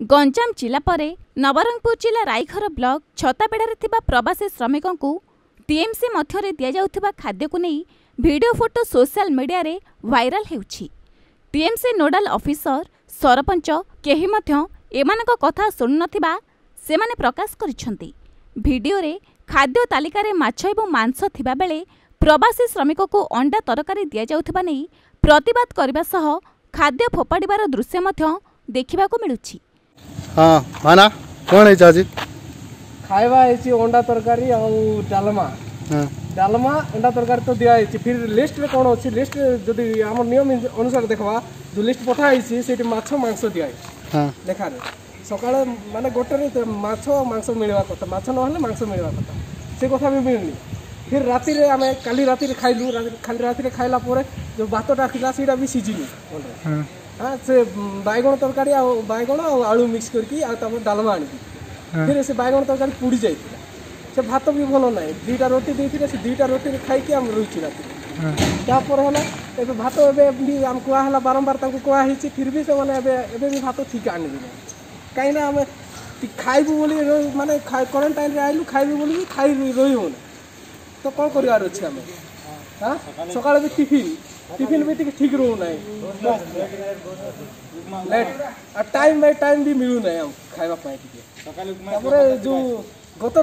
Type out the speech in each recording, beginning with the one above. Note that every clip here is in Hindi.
गंजाम जिला परे नवरंगपुर जिला रायघर ब्लॉक छताबेड़ारे थिबा प्रवासी श्रमिकों को टीएमसी मध्यरे दिया जाउथिबा खाद्य को नहीं वीडियो फोटो सोशल मीडिया रे वायरल हेउछि। टीएमसी नोडाल ऑफिसर सरपंच केही मध्य एमानक कथा सुनु नथिबा सेमाने प्रकाश करिसंती। वीडियो रे खाद्य तालिका रे माछ एवं मांस थिबा बेले प्रवासी श्रमिकों को अंडा तरकारी दिया जाउथिबा नहीं प्रतिवाद करबा सह खाद्य फोपाड़ीबार दृश्य मध्य देखिबाको मिलुछि। हाँ माना कौन है चाची खाइबा है अंडा तरकारी और डालमा डालमा अंडा तरकारी तो दिया है। फिर लिस्ट में कौन अच्छी लिस्ट जदि आम नियम अनुसार देखा जो लिस्ट पठाई से माछ मांस दिया है देखा सकाल माने गोटे माछ मांस मिलवा कथा माछ ना मांस मिलवा कथा से कथा भी मिलनी। फिर राति रे आमे काली राति रे खाइलु खाली राति रे खाइला परे जो भातटा खिला सीटा भी सिझिनी हाँ से बैगण तरकारी बैगण और आलू मिक्स करके डालमा आनी फिर से बैगण तरकारी पुड़ी जाए से भात भी भल ना दुईटा रोटी देते से दुईटा रोटी खाई आम रही राति तापर है भात एवं आम कहला बारंबार कहुई फिर भी से मैंने भी भात ठीक आनी कहीं आम खाइबू बोली माने क्वारंटाइन आइलु खाइबू बोली खाई रही हो तो कौन करार अच्छे आम हाँ सकाल भी टिफिन भी ठीक रोना टाइम बाय टाइम भी मिलू ना खावा जो गत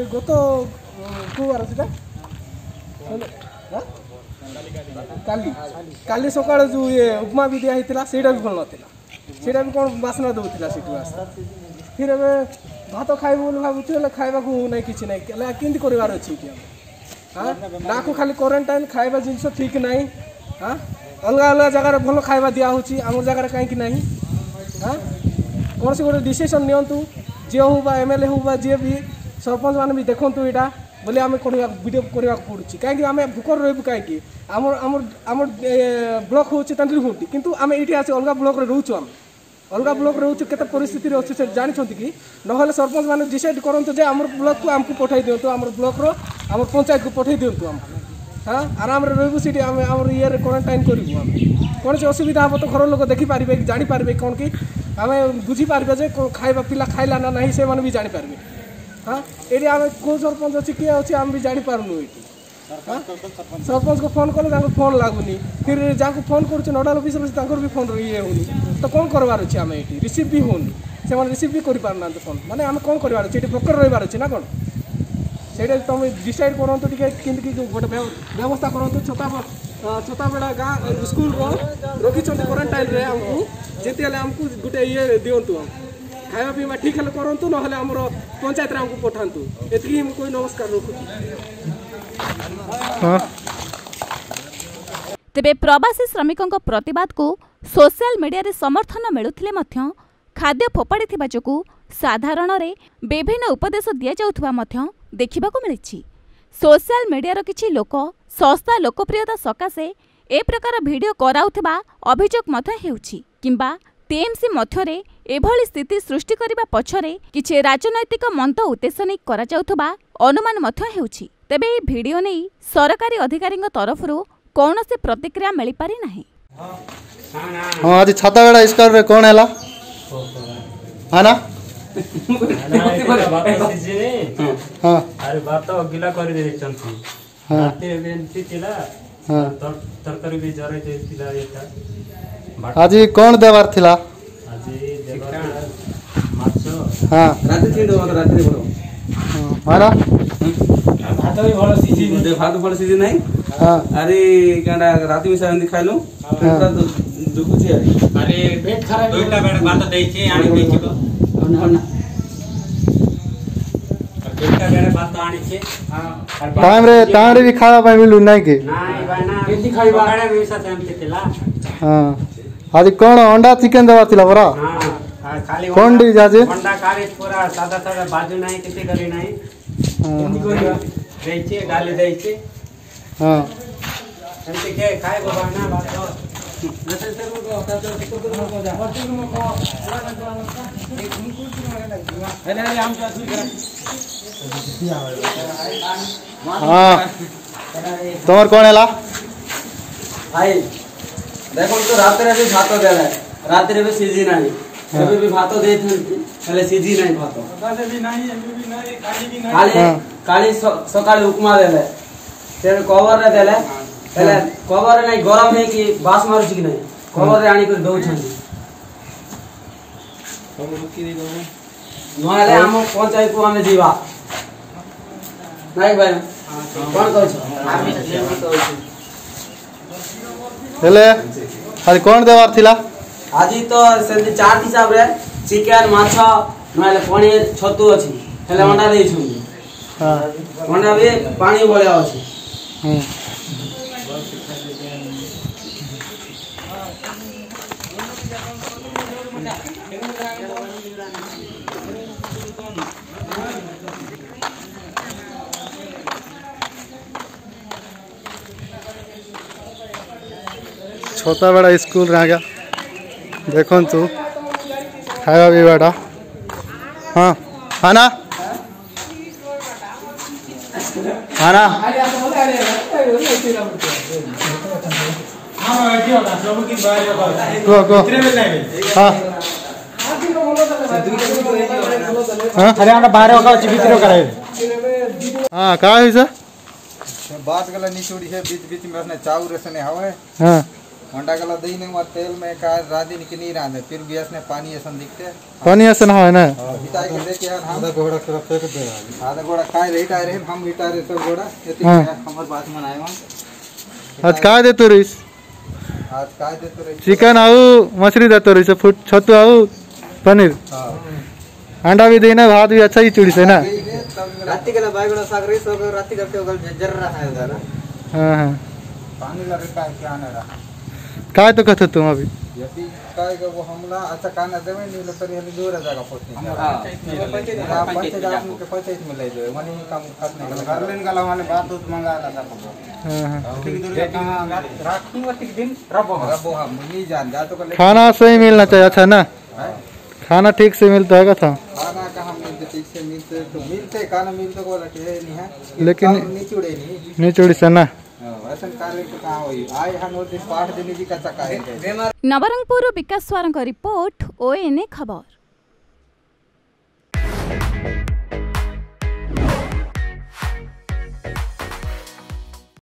काली सका जो ये उपमा भी दिया सेटा भी भल नाला भी कौन बासना दौला फिर भात खाइबू बोली भावुँ खावा ना कि ना केमती करार अच्छी हाँ ना को खाली क्वारंटाइन खाइबा जिनस ठीक नहीं हाँ अलग अलग जगह भल खाइबा दिया होची आम जगह कहीं ना हाँ कौन से गोटे डिसीजन नियंतु जी हो एमएलए हो जी भी सरपंच मैंने भी देखूँ यहाँ बोले आम वीडियो करने पड़ुची कहीं आम भूकर रही कहीं आम ब्लॉक हूँ तेंदुलखुंटी किंतु आम ये अलग ब्लॉक रोचु आम अलग ब्लॉक रोचु के परिस्थिति अच्छे से जानते कि ना सरपंच मैंने डिसाइड करते जे आम ब्लॉक को आमको पठाई दिंतु आम ब्लॉक आम पंचायत को पठाई दिंतु आम हाँ आराम रू सी आम ये क्वारंटाइन करूँ कौन से असुविधा हम तो घर लोग देखिपारे जापारे कौन कि आम बुझीपारे जे खाइबा पिला खाइला ना नहीं से भी जापारे हाँ ये आम कौ सरपंच अच्छी किए अच्छे आम भी जापारूँ ये हाँ सरपंच को फोन कले फोन लगुनि फिर जहाँ फोन कर नोडाल ऑफिसर भी फोन ये होनी तो कौन करार अच्छे आम ये रिसीव भी होनी से रिसीव भी कर पारना फोन माने आम कौन करार अच्छे प्रकार रही अच्छे ना कौन से तुम डिसाइड करूँ कि गोटे व्यवस्था करूँ छताबेड़ा गाँ स्कूल रखी क्वारंटाइन रे आमको जिते आमको गोटे ये दिंतु खावा पीवा ठीक है करूँ ना आमर पंचायत आमको पठातु ये कोई नमस्कार रखुच्छी। तेबे प्रवासी श्रमिकों प्रतिवाद को सोशल मीडिया रे समर्थन मिलुथिले मध्य खाद्य फोपाड़ी थिबा जोगु साधारण रे विभिन्न उपदेश दिया जाउथबा मध्य देखिबाको मिलिछि। सोशल मीडिया रो किछि लोक सस्ता लोकप्रियता सकाशे ए प्रकार वीडियो कराउथबा अभियोग मध्य हेउछि किंबा टीएमसी मध्यरे एभली स्थिति सृष्टि करिबा पछरे किछि राजनैतिक मंत उद्देश्य नै करा जाउथबा अनुमान मध्य हेउछि। तेबे ए वीडियो नै सरकारी अधिकारी तरफरु कौन से प्रतिक्रिया मिल पारी नहीं। हाँ आज छताबेड़ा स्कूल रे कौन हैला है ना हाँ अरे बात गिला कर दे चंती राती रे बेंची थिला तरकारी भी जरे दे थिला एटा आज कौन देवार थिला आज देवार माछो हाँ राती तीन दो राती रे बड़ो मारा भात भी भल सीजी दे भात भल सीजी नहीं हाँ अरे कांडा राती में सारंदी खाइलो पूरा दुखुची अरे पेट खराब दुईटा बेड भात देइछे आनी देइछे को ना दुईटा बेड भात आनी छे हां टाइम रे भी खावा पाई मिलु नहीं के नहीं भाई ना केती खाइबा गाडे मिसा टाइम केतेला हां आज कौन अंडा चिकन देवा थिला बरा हां खाली कौन डी जाजे अंडा काले पूरा सादा सादा बाजू नहीं केते करी नहीं केती कोरिया देइछे डाली देइछे हां एंते के खाए बाबा ना बात नसे से को को जा अरे हम क्या सुई हाँ तुम्हार कौन हैला भाई देखो तो रात रे भी भात देला रात रे भी सीजी नहीं ଏବେ ବି ଭାତ ଦେଇଥାନ୍ତି ହେଲେ ସିଝି ନାହିଁ ଭାତ କାଲି ସକାଳେ ଉପମା ଦେଲେ ତେଣୁ କଭରରେ ଦେଲେ ହେଲେ କଭରରେ ନାହିଁ ଗରମ ହେଇକି ବାସ ମାରୁଛି କି ନାହିଁ କଭରରେ ଆଣିକରି ଦଉଛନ୍ତି ନହେଲେ ଆମ ପଞ୍ଚାୟତକୁ ଆମେ ଯିବା ନାଇଁ ଭାଇ କଣ କହୁଛ ହେଲେ ଆଜି କ'ଣ ଦେବାର ଥିଲା ଆଜି ତ ସେମିତି ଚାଟ ହିସାବରେ ଚିକେନ ମାଛ ନହେଲେ ପନିର ଛତୁ ଅଛି ହେଲେ ଅଣ୍ଡା ଦେଇଛନ୍ତି ଅଣ୍ଡା ବି ପାଣି ଭଳିଆ ଅଛି छोटा बड़ा स्कूल आज्ञा देखु खावा पीवाटा हाँ खाना खाना हाँ का बात गला निचोड़ी है बीच बीच में उसने चाऊ रसने हवा हाँ अंडा गला दही ने और तेल में का राधी निकल नहीं रहा फिर गैस ने पानी ऐसा दिखते पानी ऐसा ना है ना हिटाई के देखे यार हम घोड़ा तरफ फेंक दे आधा घोड़ा काय हिटा रहे हम हिटा रहे सब घोड़ा ये हमर बात मनाए हम आज का दे तो रईस आज काय दे तो रही चिकन आउ मछली दे तो रईस फुट छतु आउ पनीर अंडा भी देना भात भी अच्छा ही चुड़ी से ना राती के बाइगण साग रही सब राती करके उगल जर रहा है उधर हां हां पानी लगे का क्या ना रहा काय तो कहते तुम अभी यदि काय का वो हमला अच्छा काना देवे नहीं लतर ये दूर जाएगा पोते हां पंचायत के पंचायत में ले जाओ मनी काम खास नहीं कर लेन गला माने बात तो मंगा ला था हां हां ठीक दूर कहां राखी मत दिन रबो हम नहीं जान जा तो खाना सही मिलना चाहिए अच्छा ना खाना ठीक से मिलता है था खाना कहाँ मिलते ठीक से मिलते तो मिलते खाना मिलते को लगे नहीं है लेकिन निचुड़े नहीं चोड़ी से ना ऐसा कार्य तो कहाँ हुई आए हम नोटिस पाठ देने की कच्चा कार्य नवरंगपुर विकास स्वारंग रिपोर्ट ONA खबर।